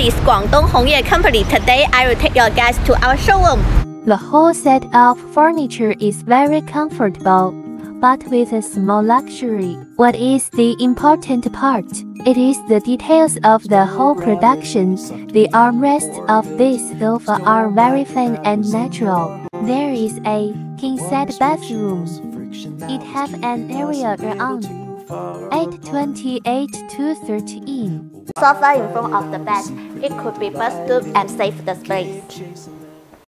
is Guangdong Hongye Company. Today I will take your guys to our showroom. The whole set of furniture is very comfortable, but with a small luxury. What is the important part? It is the details of the whole production. The armrests of this sofa are very fine and natural. There is a king-size bathroom. It has an area around 828 to 13. Sofa in front of the bed. It could be both good and save the space.